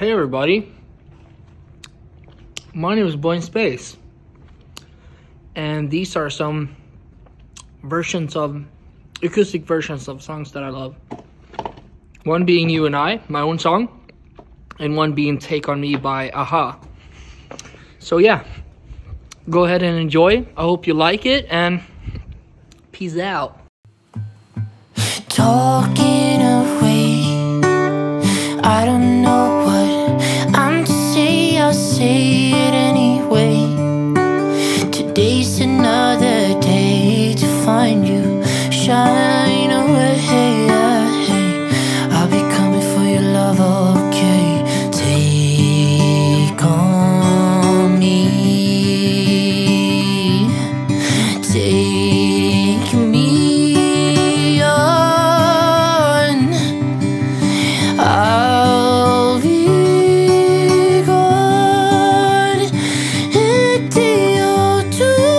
Hey everybody, my name is Boy in Space, and these are some acoustic versions of songs that I love. One being You and I, my own song, and one being Take On Me by Aha. So yeah, go ahead and enjoy. I hope you like it, and peace out. Talking away, I don't know what I'm to say, I'll say it anyway. Today's another day to find you, shine away. I'll be coming for your love, okay? Take on me, take me. I'll be gone in a day or two.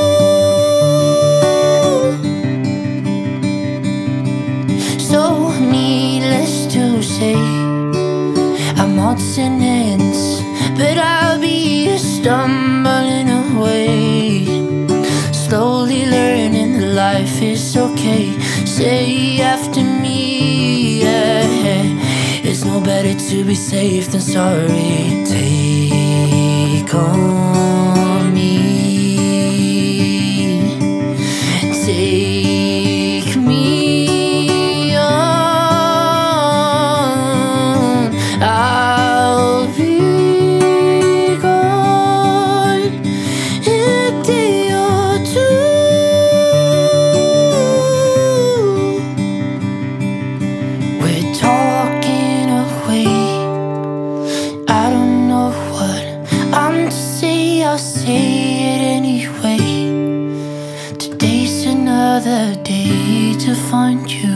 So needless to say, I'm odds and ends, but I'll be stumbling away, slowly learning that life is okay. Say after me, yeah. It's no better to be safe than sorry. Take on me, take me on. I'll be gone in a day or two. We're talking away, I don't know what I'm to say, I'll say it anyway. Today's another day to find you.